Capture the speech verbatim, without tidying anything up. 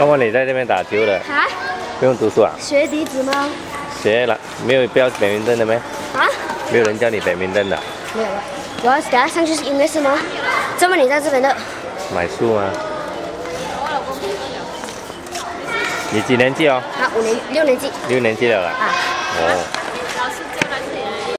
刚刚你在这边打球的， 啊？ 不用读书啊？ 学笛子吗？ 学了，没有标北明灯的没？ 啊？ 没有人教你北明灯的？ 没有了。我要等下上去是应该是吗？这么你在这边的？ 买书吗？你几年级哦？ 啊，五年六年级。 六年级了啦。 啊。 哦。